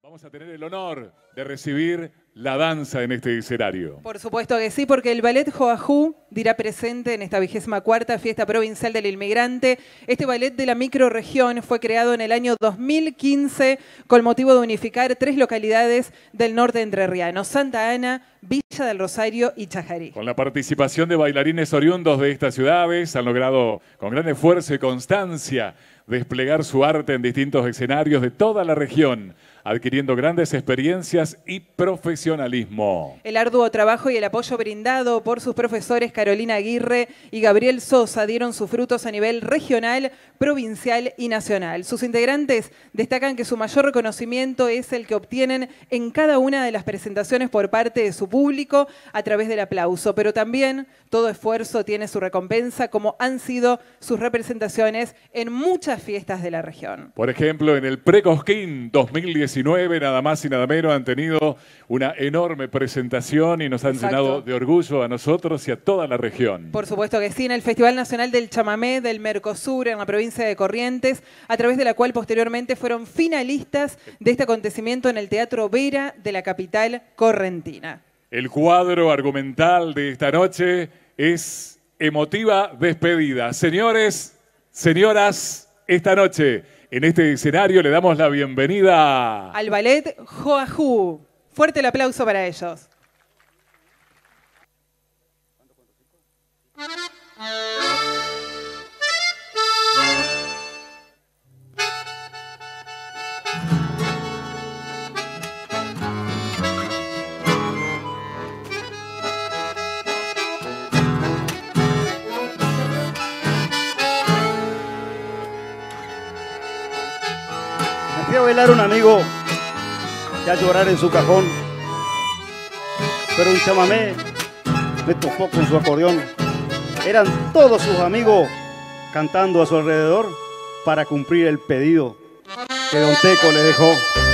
Vamos a tener el honor de recibir la danza en este escenario. Por supuesto que sí, porque el Ballet Joajú dirá presente en esta 24ª Fiesta Provincial del Inmigrante. Este ballet de la microrregión fue creado en el año 2015 con motivo de unificar 3 localidades del norte entrerriano: Santa Ana, Villa del Rosario y Chajarí. Con la participación de bailarines oriundos de estas ciudades, han logrado con gran esfuerzo y constancia desplegar su arte en distintos escenarios de toda la región, adquiriendo grandes experiencias y profesionalismo. El arduo trabajo y el apoyo brindado por sus profesores Carolina Aguirre y Gabriel Sosa dieron sus frutos a nivel regional, provincial y nacional. Sus integrantes destacan que su mayor reconocimiento es el que obtienen en cada una de las presentaciones por parte de su público a través del aplauso, pero también todo esfuerzo tiene su recompensa, como han sido sus representaciones en muchas fiestas de la región. Por ejemplo, en el Precosquín 2019, nada más y nada menos, han tenido una enorme presentación y nos han llenado de orgullo a nosotros y a toda la región. Por supuesto que sí, en el Festival Nacional del Chamamé del Mercosur en la provincia de Corrientes, a través de la cual posteriormente fueron finalistas de este acontecimiento en el Teatro Vera de la capital correntina. El cuadro argumental de esta noche es Emotiva Despedida. Señores, señoras, esta noche en este escenario le damos la bienvenida al Ballet Joajú. Fuerte el aplauso para ellos. Fui a bailar un amigo y a llorar en su cajón, pero un chamamé me tocó con su acordeón. Eran todos sus amigos cantando a su alrededor para cumplir el pedido que Don Teco le dejó.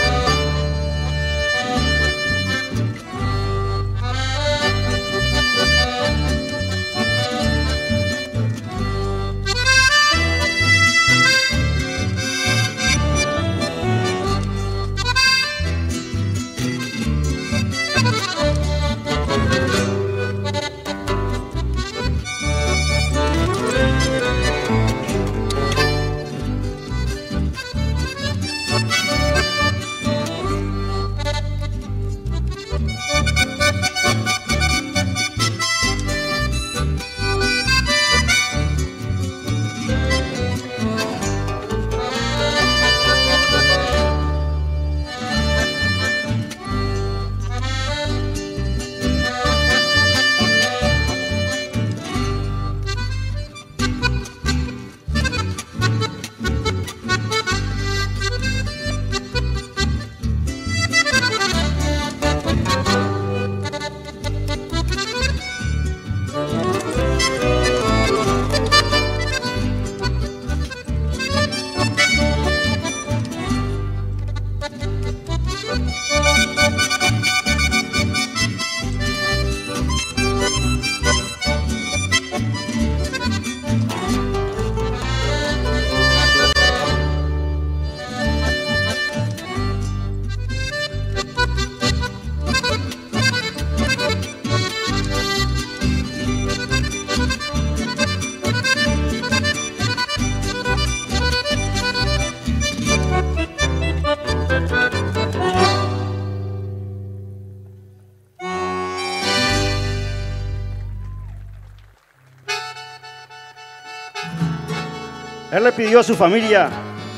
Él le pidió a su familia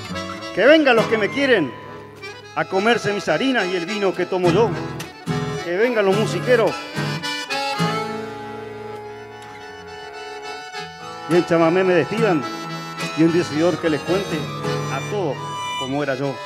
que vengan los que me quieren a comerse mis harinas y el vino que tomo yo. Que vengan los musiqueros. Y en chamamé me despidan y un decidor que les cuente a todos cómo era yo.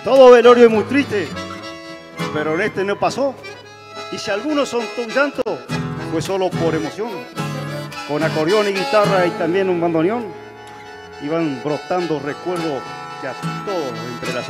Todo velorio es muy triste, pero en este no pasó. Y si algunos son un llanto, fue solo por emoción. Con acordeón y guitarra y también un bandoneón, iban brotando recuerdos que a todos los entrelazó.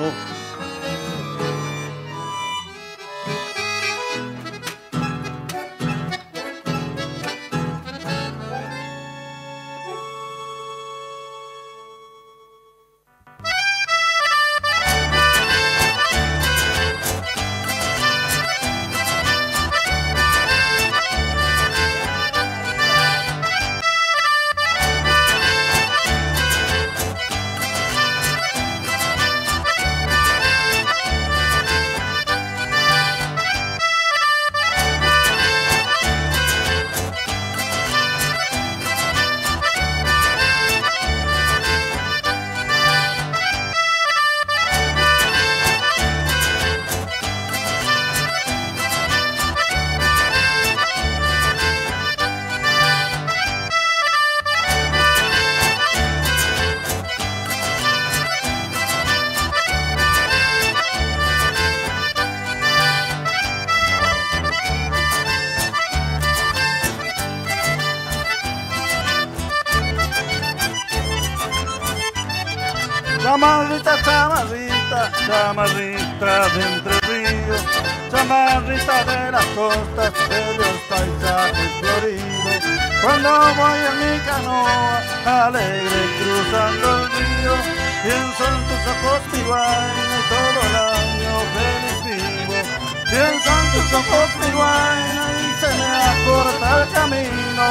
Chamarrita, chamarrita, chamarrita de Entre Ríos, chamarrita de las costas, de los paisajes floridos. Cuando voy en mi canoa, alegre cruzando el río, pienso en tus ojos mi guaina y todo el año feliz vivo. Pienso en tus ojos mi guaina y se me acorta el camino.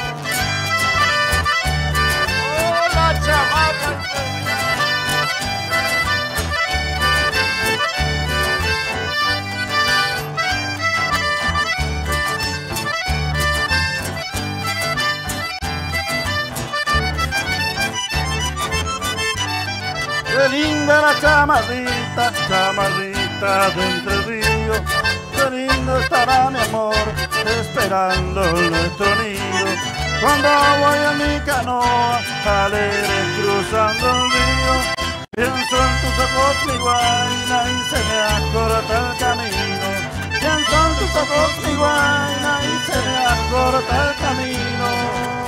Hola, chamarra. Qué linda la chamarrita, chamarrita de Entre Ríos. Qué lindo estará mi amor, esperando nuestro nido. Cuando voy en mi canoa, alegre cruzando el río, pienso en tus ojos mi guaina y se me acorta el camino. Pienso en tus ojos mi guaina y se me acorta el camino.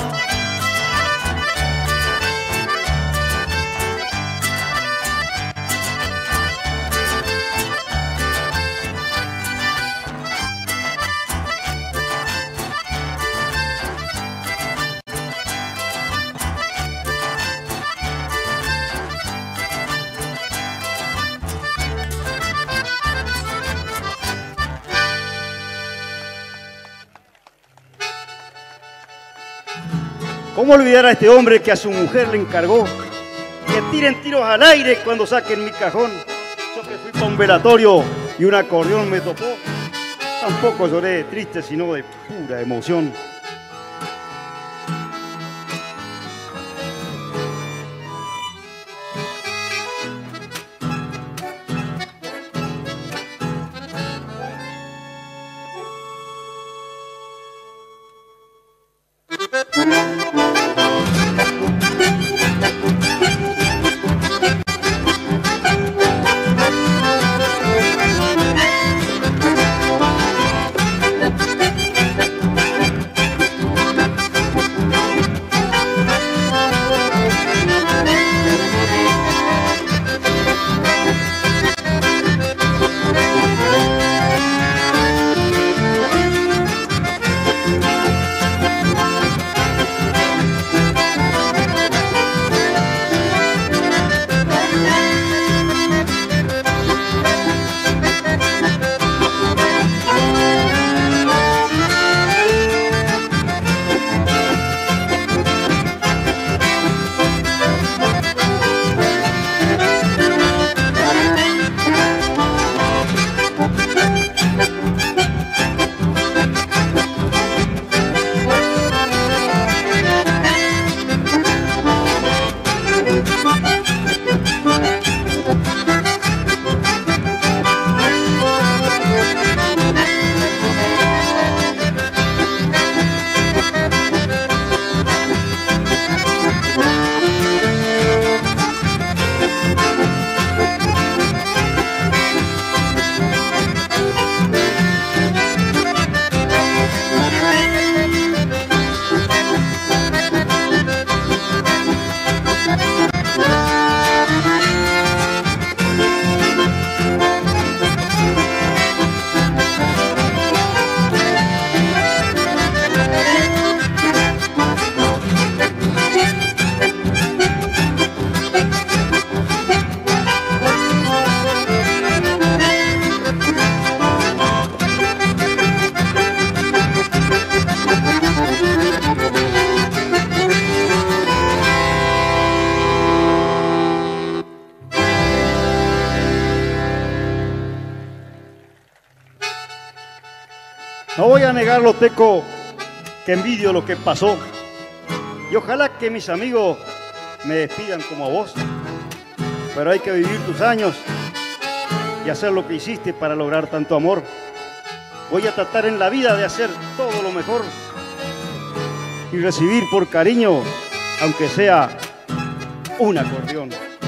¿Cómo olvidar a este hombre que a su mujer le encargó que tiren tiros al aire cuando saquen mi cajón? Yo que fui para un velatorio y un acordeón me tocó, tampoco lloré de triste, sino de pura emoción. No voy a negarlo, Teco, que envidio lo que pasó. Y ojalá que mis amigos me despidan como a vos. Pero hay que vivir tus años y hacer lo que hiciste para lograr tanto amor. Voy a tratar en la vida de hacer todo lo mejor y recibir por cariño, aunque sea un acordeón.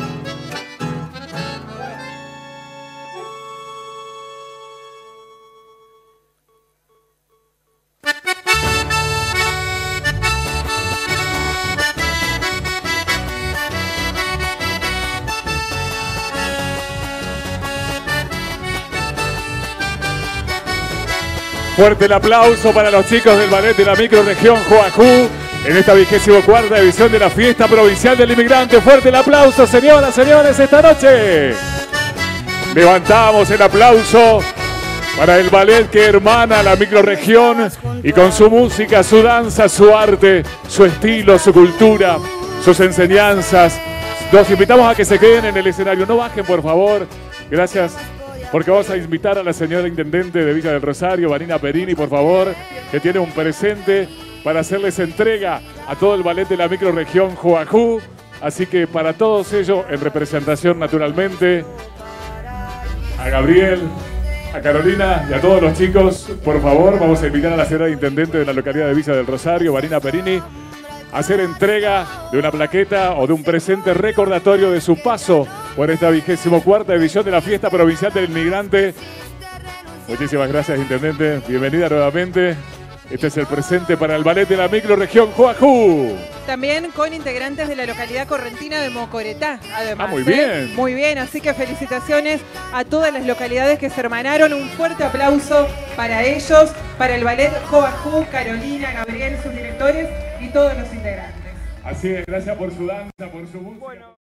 Fuerte el aplauso para los chicos del ballet de la microrregión Joajú en esta 24ª edición de la Fiesta Provincial del Inmigrante. Fuerte el aplauso, señoras, señores, esta noche. Levantamos el aplauso para el ballet que hermana la microrregión y con su música, su danza, su arte, su estilo, su cultura, sus enseñanzas. Los invitamos a que se queden en el escenario. No bajen, por favor. Gracias. Porque vamos a invitar a la señora intendente de Villa del Rosario, Vanina Perini, por favor, que tiene un presente para hacerles entrega a todo el ballet de la microrregión Joajú. Así que para todos ellos, en representación naturalmente, a Gabriel, a Carolina y a todos los chicos, por favor, vamos a invitar a la señora intendente de la localidad de Villa del Rosario, Vanina Perini, a hacer entrega de una plaqueta o de un presente recordatorio de su paso por esta 24ª edición de la Fiesta Provincial del Inmigrante. Muchísimas gracias, intendente. Bienvenida nuevamente. Este es el presente para el ballet de la microrregión Joajú. También con integrantes de la localidad correntina de Mocoretá, además. Muy bien. Muy bien, así que felicitaciones a todas las localidades que se hermanaron. Un fuerte aplauso para ellos, para el ballet Joajú, Carolina, Gabriel, sus directores y todos los integrantes. Así es, gracias por su danza, por su música. Bueno.